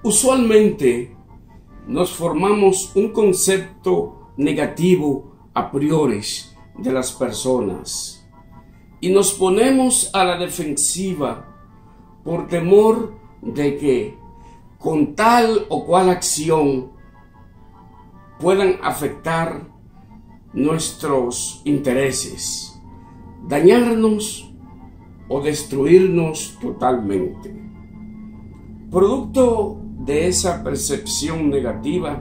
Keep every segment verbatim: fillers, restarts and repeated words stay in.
Usualmente nos formamos un concepto negativo a priori de las personas y nos ponemos a la defensiva por temor de que con tal o cual acción puedan afectar nuestros intereses, dañarnos o destruirnos totalmente. Producto de esa percepción negativa,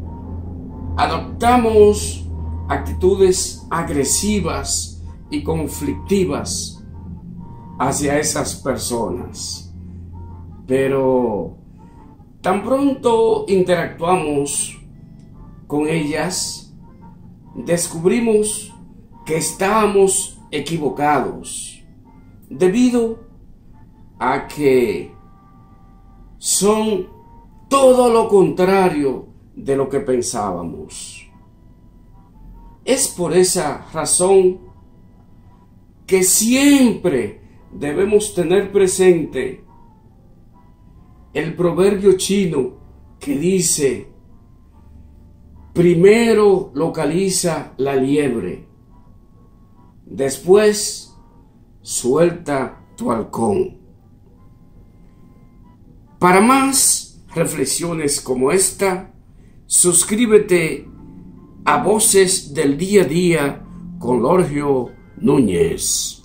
adoptamos actitudes agresivas y conflictivas hacia esas personas. Pero tan pronto interactuamos con ellas, descubrimos que estábamos equivocados debido a que son todo lo contrario de lo que pensábamos. Es por esa razón que siempre debemos tener presente el proverbio chino que dice: primero localiza la liebre, después suelta tu halcón. Para más reflexiones como esta, suscríbete a Voces del Día a Día con Lorgio Núñez.